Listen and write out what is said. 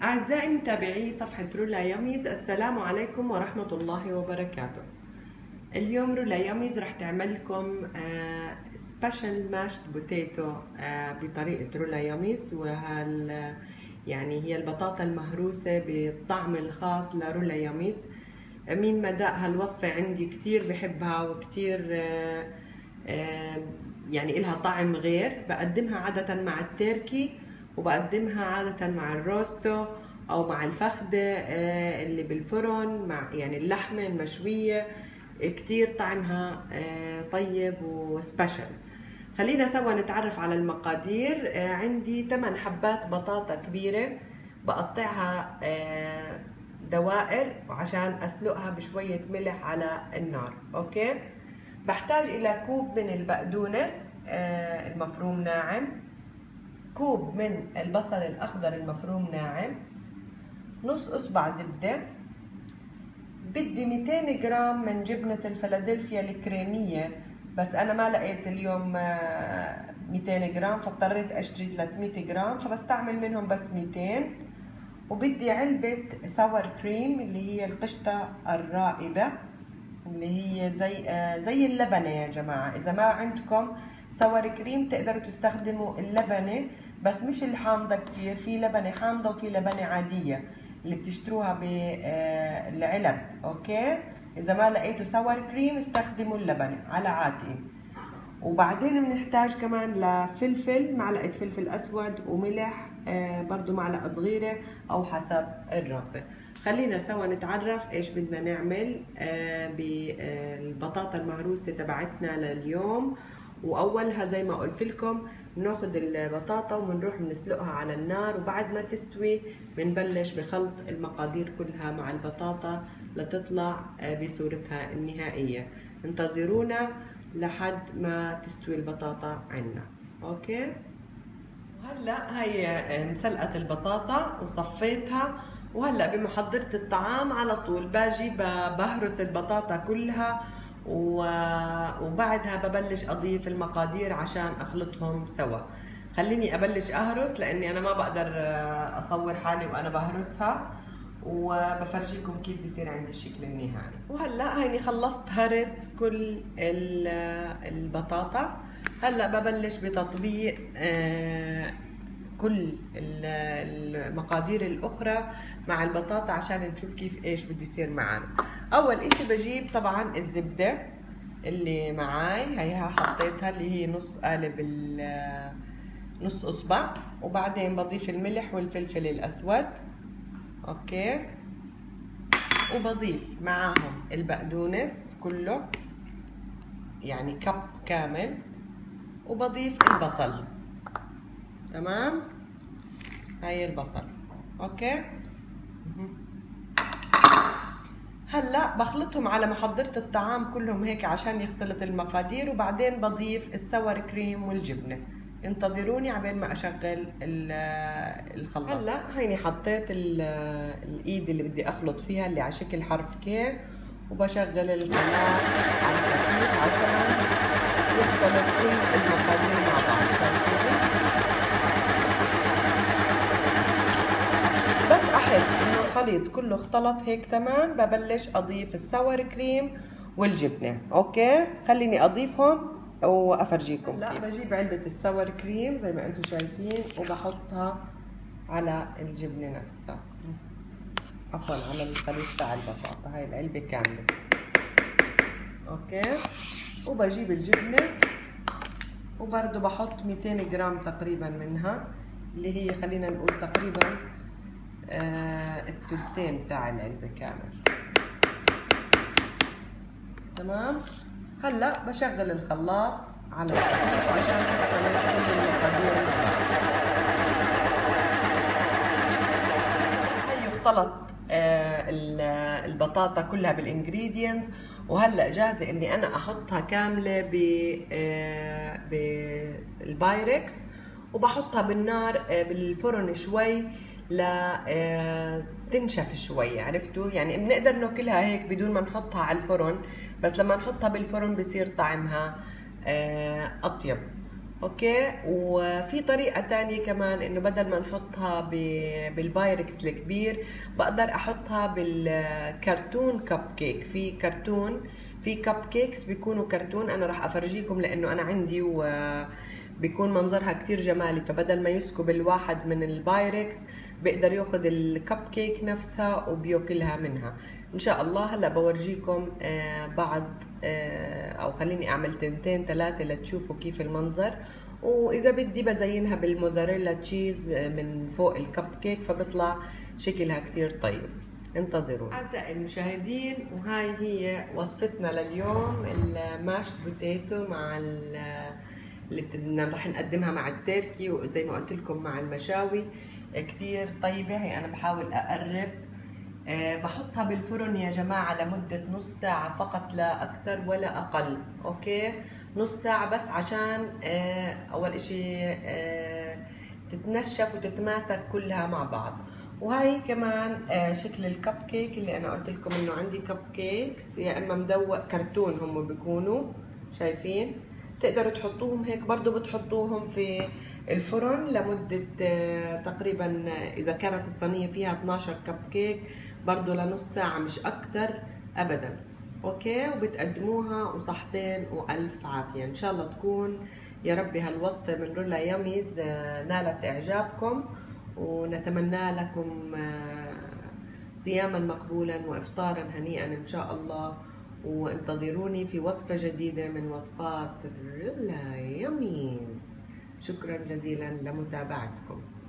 أعزائي متابعي صفحة رولا ياميز، السلام عليكم ورحمة الله وبركاته. اليوم رولا ياميز رح تعمل لكم سبيشال ماشد بوتيتو بطريقة رولا ياميز، يعني هي البطاطا المهروسة بالطعم الخاص لرولا ياميز. مين ما داق هالوصفة عندي كتير بحبها وكتير يعني إلها طعم غير. بقدمها عادة مع التركي، وبقدمها عادة مع الروستو أو مع الفخدة اللي بالفرن، مع يعني اللحمة المشوية. كتير طعمها طيب وسبيشال. خلينا سوا نتعرف على المقادير. عندي 8 حبات بطاطا كبيرة بقطعها دوائر عشان أسلقها بشوية ملح على النار. أوكي. بحتاج إلى كوب من البقدونس المفروم ناعم، كوب من البصل الأخضر المفروم ناعم، نص أصبع زبدة، بدي 200 جرام من جبنة الفلادلفيا الكريمية، بس أنا ما لقيت اليوم 200 جرام فاضطريت أشتري 300 جرام، فبستعمل منهم بس 200. وبدي علبة ساور كريم اللي هي القشطة الرائبة، اللي هي زي اللبنة يا جماعة. إذا ما عندكم ساور كريم تقدروا تستخدموا اللبنة، بس مش الحامضة كتير. في لبنة حامضة وفي لبنة عادية اللي بتشتروها بالعلب. أوكي. إذا ما لقيتوا ساور كريم استخدموا اللبنة على عاتقي. وبعدين بنحتاج كمان لفلفل، معلقة فلفل أسود، وملح برضو معلقة صغيرة أو حسب الرغبة. خلينا سوا نتعرف ايش بدنا نعمل بالبطاطا المهروسة تبعتنا لليوم. واولها زي ما قلت لكم بناخد البطاطا وبنروح بنسلقها على النار، وبعد ما تستوي بنبلش بخلط المقادير كلها مع البطاطا لتطلع بصورتها النهائية. انتظرونا لحد ما تستوي البطاطا عنا. اوكي. وهلا هي انسلقت البطاطا وصفيتها، وهلا بمحضرة الطعام على طول باجي بهرس البطاطا كلها، وبعدها ببلش اضيف المقادير عشان اخلطهم سوا. خليني ابلش اهرس لاني انا ما بقدر اصور حالي وانا بهرسها، وبفرجيكم كيف بصير عندي الشكل النهائي. وهلا هيني خلصت هرس كل البطاطا. هلا ببلش بتطبيق كل المقادير الاخرى مع البطاطا عشان نشوف كيف ايش بده يصير معنا. اول اشي بجيب طبعا الزبدة اللي معاي، هيها حطيتها اللي هي نص قالب نص اصبع، وبعدين بضيف الملح والفلفل الاسود. اوكي. وبضيف معاهم البقدونس كله، يعني كب كامل، وبضيف البصل. تمام. هاي البصل. اوكي. هلا بخلطهم على محضرة الطعام كلهم هيك عشان يختلط المقادير، وبعدين بضيف الساور كريم والجبنة. انتظروني عبين ما اشغل الخلاط. هلا هيني حطيت الايد اللي بدي اخلط فيها اللي على شكل حرف كي، وبشغل الخلاط على خفيف عشان يختلط كل المقادير مع بعض. بس احس انه الخليط كله اختلط هيك تمام، ببلش اضيف الساور كريم والجبنه. اوكي. خليني اضيفهم وافرجيكم. لا بجيب علبه الساور كريم زي ما انتم شايفين وبحطها على الجبنه نفسها، عفوا على الخليط تاع البطاطا. هاي العلبه كامله. اوكي. وبجيب الجبنه وبرضه بحط 200 جرام تقريبا منها، اللي هي خلينا نقول تقريبا الثلثين تاع العلبة كامل. تمام. هلا بشغل الخلاط على الخفيف عشان تختلط كل المقادير. هي اختلط البطاطا كلها بالانجريدينتس، وهلا جاهزه اني انا احطها كامله بالبايركس، وبحطها بالنار بالفرن شوي لا تنشف شوي. عرفتوا يعني بنقدر ناكلها هيك بدون ما نحطها على الفرن، بس لما نحطها بالفرن بصير طعمها اطيب. اوكي. وفي طريقة تانية كمان، انه بدل ما نحطها بالبايركس الكبير بقدر احطها بالكرتون كب كيك. في كرتون، في كب كيكس بيكونوا كرتون، انا راح افرجيكم لانه انا عندي وبيكون منظرها كتير جمالي. فبدل ما يسكب الواحد من البايركس بيقدر ياخد الكب كيك نفسها وبياكلها منها ان شاء الله. هلا بورجيكم بعد، او خليني اعمل تنتين ثلاثة لتشوفوا كيف المنظر. واذا بدي بزينها بالموزاريلا تشيز من فوق الكب كيك فبطلع شكلها كتير طيب. انتظروا اعزائي المشاهدين، وهاي هي وصفتنا لليوم، الماشت بوتيتو مع اللي بدنا رح نقدمها مع التركي، وزي ما قلت لكم مع المشاوي كتير طيبة. هي انا بحاول اقرب. بحطها بالفرن يا جماعة لمدة نص ساعة فقط، لا أكتر ولا أقل. أوكي، نص ساعة بس عشان أول إشي تتنشف وتتماسك كلها مع بعض. وهاي كمان شكل الكب كيك اللي أنا قلت لكم إنه عندي كب كيكس، يا إما مدوق كرتون هم بيكونوا شايفين. تقدروا تحطوهم هيك برضو، بتحطوهم في الفرن لمدة تقريبا إذا كانت الصينية فيها 12 كب كيك برضو لنص ساعة مش أكتر أبدا. أوكي، وبتقدموها وصحتين وألف عافية. إن شاء الله تكون يا ربي هالوصفة من رولا ياميز نالت إعجابكم، ونتمنى لكم صياما مقبولا وإفطارا هنيئا إن شاء الله. وانتظروني في وصفة جديدة من وصفات رولا ياميز. شكرا جزيلا لمتابعتكم.